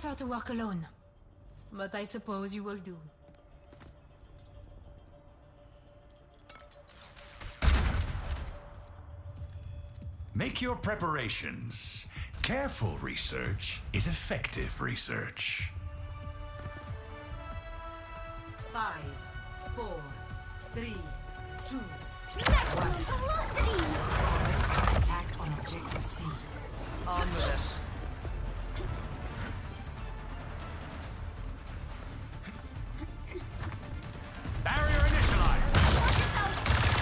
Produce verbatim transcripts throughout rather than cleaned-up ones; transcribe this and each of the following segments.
prefer to work alone. But I suppose you will do. Make your preparations. Careful research is effective research. Five, four, three, two, Maximum velocity! Allies attack on objective C. On with it. Barrier initialized! Watch yourself!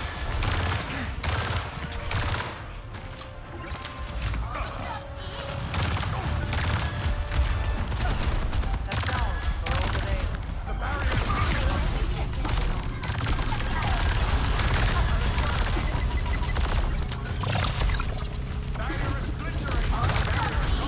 Assault for all the days. The barrier Barrier is splintering! Barrier is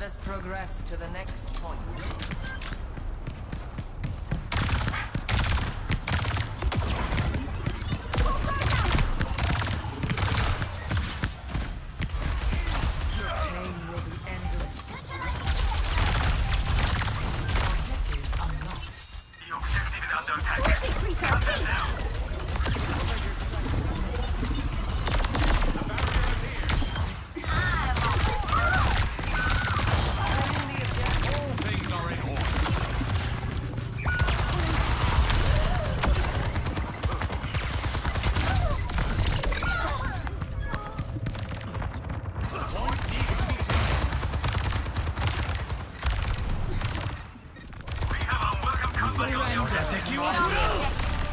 us progress to the next point. Let's increase our pace. All things are in order. The point needs to be taken. We have a welcome company on the objective. You are through.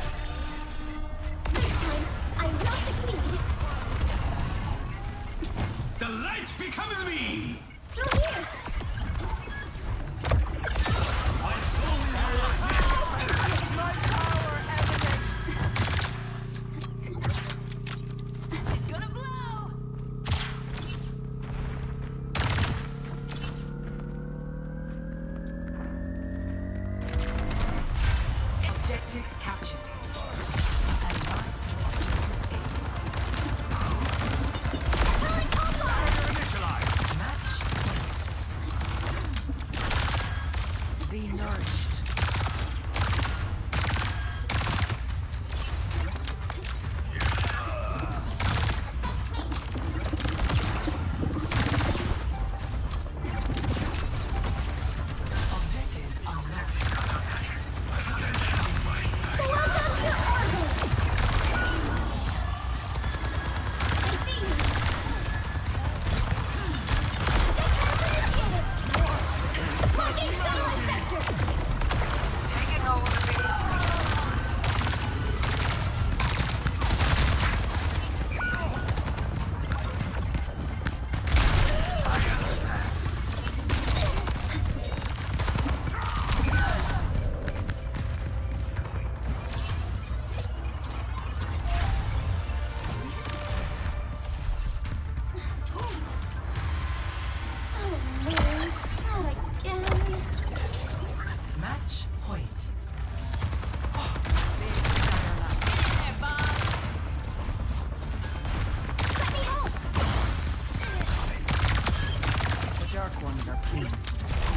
This time, I will succeed. The light becomes me. Through here. My soul is alive. My power emanates. It's gonna blow. Objective captured. Advance to objective Barrier initialized. A. Match point. Be nourished. Objective unlocked. Welcome to orbit. I see you. Defense initiated. Marking satellite vector. Taking over the Oh man, not again. Match point. Let me help. The dark ones are pleased.